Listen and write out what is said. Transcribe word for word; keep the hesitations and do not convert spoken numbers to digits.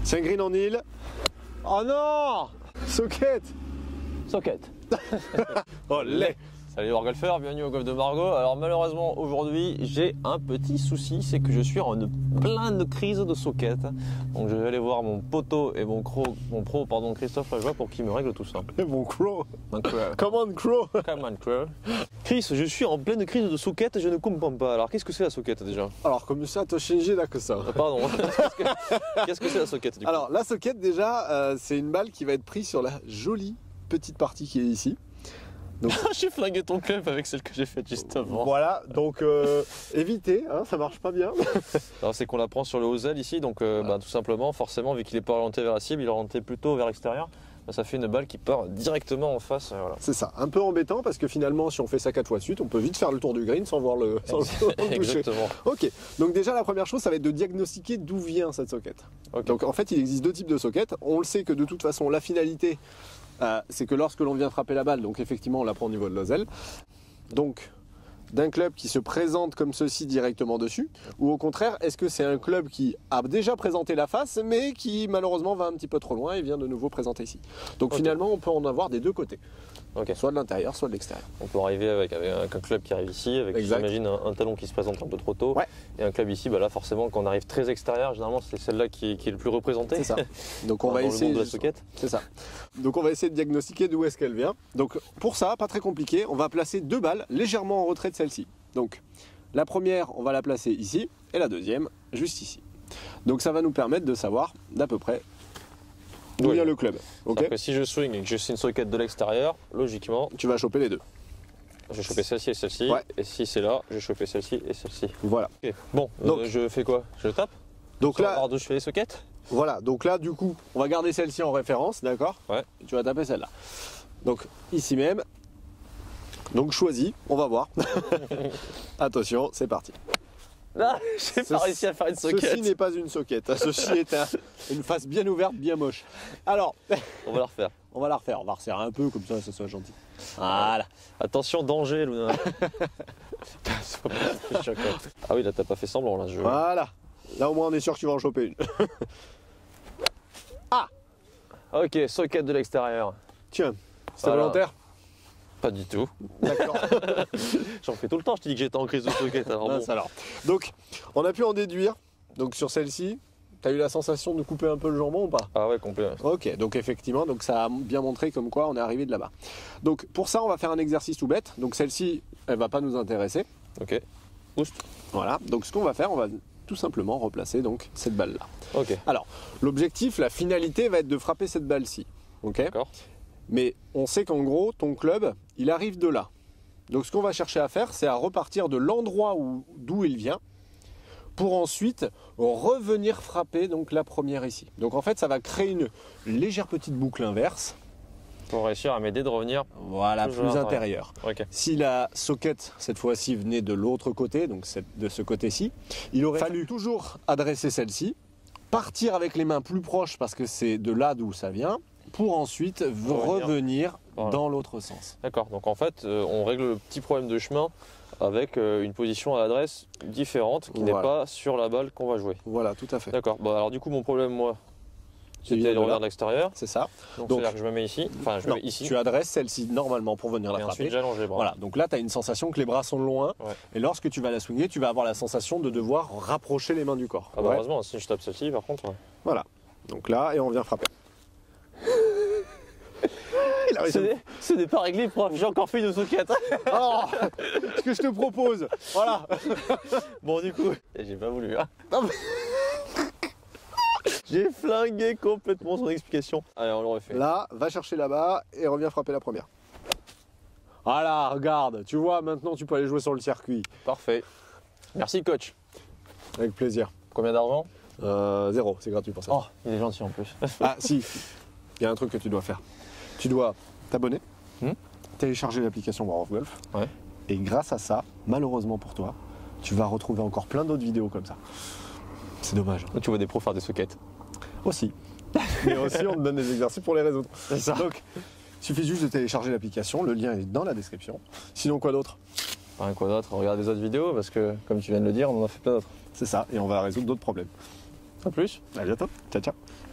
C'est un green en île. Oh non! Socket! Socket. Oh lait! Salut les golfeurs, bienvenue au golf de Margaux. Alors malheureusement aujourd'hui j'ai un petit souci, c'est que je suis en pleine crise de socket. Donc je vais aller voir mon poteau et mon, cro, mon pro pardon, Christophe Lajoie pour qu'il me règle tout ça. Et mon crow! Mon crow. Come on crow! Come on crow. Chris, je suis en pleine crise de socket et je ne comprends pas. Alors qu'est-ce que c'est la socket déjà? Alors comme ça, Toshinji là que ça. Ah, pardon. Qu'est-ce que c'est la socket du coup? Alors la socket déjà, euh, c'est une balle qui va être prise sur la jolie petite partie qui est ici. Donc... j'ai flingué ton club avec celle que j'ai faite juste avant. Voilà, donc euh, évitez, hein, ça marche pas bien. Alors c'est qu'on la prend sur le hosel ici, donc euh, voilà. bah, tout simplement, forcément, vu qu'il n'est pas orienté vers la cible, il est orienté plutôt vers l'extérieur. Bah, ça fait une balle qui part directement en face. Voilà. C'est ça, un peu embêtant parce que finalement, si on fait ça quatre fois de suite, on peut vite faire le tour du green sans voir le, sans le toucher. Exactement. Ok, donc déjà la première chose, ça va être de diagnostiquer d'où vient cette socket. Okay. Donc en fait, il existe deux types de sockets. On le sait que de toute façon, la finalité, Euh, c'est que lorsque l'on vient frapper la balle, donc effectivement on la prend au niveau de l'oseille, donc d'un club qui se présente comme ceci directement dessus, ou au contraire, est-ce que c'est un club qui a déjà présenté la face, mais qui malheureusement va un petit peu trop loin et vient de nouveau présenter ici. Donc okay. Finalement on peut en avoir des deux côtés. Okay. Soit de l'intérieur, soit de l'extérieur. On peut arriver avec, avec un club qui arrive ici, avec j'imagine un, un talon qui se présente un peu trop tôt, ouais. Et un club ici, bah là forcément quand on arrive très extérieur, généralement c'est celle-là qui, qui est le plus représentée. C'est ça. Donc on va essayer. De la socket. C'est ça. Donc on va essayer de diagnostiquer d'où est-ce qu'elle vient. Donc pour ça, pas très compliqué, on va placer deux balles légèrement en retrait de celle-ci. Donc la première, on va la placer ici, et la deuxième juste ici. Donc ça va nous permettre de savoir d'à peu près d'où oui. vient le club. Okay. Que si je swing et que je suis une socket de l'extérieur, logiquement, tu vas choper les deux. Je vais choper celle-ci et celle-ci, ouais. Et si c'est là, je vais choper celle-ci et celle-ci. Voilà. Okay. Bon, donc euh, je fais quoi? Je tape? Donc Sur là, voir d'où je fais les sockets. Voilà. Donc là, du coup, on va garder celle-ci en référence, d'accord? Ouais. Et tu vas taper celle-là. Donc ici même. Donc choisis. On va voir. Attention, c'est parti. Ah, j'ai pas réussi à faire une socket. Ceci n'est pas une socket. Ceci est un, une face bien ouverte, bien moche. Alors, on va la refaire. On va la refaire. On va resserrer un peu comme ça, ça soit gentil. Voilà. Attention, danger, Luna. Ah oui, là t'as pas fait semblant là. Je... Voilà. Là au moins on est sûr que tu vas en choper une. Ah. Ok, socket de l'extérieur. Tiens, c'était voilà. Volontaire? Pas du tout. D'accord. J'en fais tout le temps, je te dis que j'étais en crise de socket. Alors, bon. alors. Donc, on a pu en déduire. Donc sur celle-ci, tu as eu la sensation de couper un peu le jambon ou pas? Ah ouais, complet. Ok, donc effectivement, donc ça a bien montré comme quoi on est arrivé de là-bas. Donc pour ça, on va faire un exercice tout bête. Donc celle-ci, elle va pas nous intéresser. Ok. Boost. Voilà. Donc ce qu'on va faire, on va tout simplement replacer donc cette balle-là. Ok. Alors, l'objectif, la finalité va être de frapper cette balle-ci. Ok. D'accord. Mais on sait qu'en gros, ton club, il arrive de là. Donc ce qu'on va chercher à faire, c'est à repartir de l'endroit d'où il vient pour ensuite revenir frapper donc la première ici. Donc en fait, ça va créer une légère petite boucle inverse. Pour réussir à m'aider de revenir voilà, plus intérieur. Okay. Si la socket, cette fois-ci, venait de l'autre côté, donc de ce côté-ci, il aurait fallu toujours adresser celle-ci, partir avec les mains plus proches parce que c'est de là d'où ça vient, pour ensuite revenir, revenir voilà. Dans l'autre sens. D'accord, donc en fait, euh, on règle le petit problème de chemin avec euh, une position à l'adresse différente qui voilà. N'est pas sur la balle qu'on va jouer. Voilà, tout à fait. D'accord, bon, alors du coup, mon problème, moi, c'était le revers de l'extérieur. C'est ça. Donc, donc c'est-à-dire que je me mets ici, enfin je non, me mets ici. Tu adresses celle-ci normalement pour venir la et frapper. Ensuite j'allonge les bras. Voilà, donc là tu as une sensation que les bras sont loin. Ouais. Et lorsque tu vas la swinguer, tu vas avoir la sensation de devoir rapprocher les mains du corps. Ah bah ouais. Heureusement, si je tape celle-ci par contre. Ouais. Voilà, donc là et on vient frapper. Ce n'est pas réglé, prof, j'ai encore fait une socket. Oh, ce que je te propose, voilà. Bon du coup, j'ai pas voulu. Hein. J'ai flingué complètement son explication. Allez, on le refait. Là, va chercher là-bas et reviens frapper la première. Voilà, regarde, tu vois, maintenant tu peux aller jouer sur le circuit. Parfait. Merci coach. Avec plaisir. Combien d'argent? euh, Zéro, c'est gratuit pour ça. Oh, il est gentil en plus. Ah si, il y a un truc que tu dois faire. Tu dois t'abonner, hmm télécharger l'application War of Golf. Ouais. Et grâce à ça, malheureusement pour toi, tu vas retrouver encore plein d'autres vidéos comme ça. C'est dommage. Hein. Tu vois des pros faire des sockets. Aussi. Mais aussi, on te donne des exercices pour les résoudre. C'est ça. Donc, il suffit juste de télécharger l'application. Le lien est dans la description. Sinon, quoi d'autre? Enfin, quoi d'autre? On regarde les autres vidéos parce que, comme tu viens de le dire, on en a fait plein d'autres. C'est ça. Et on va résoudre d'autres problèmes. À plus. À bientôt. Ciao, ciao.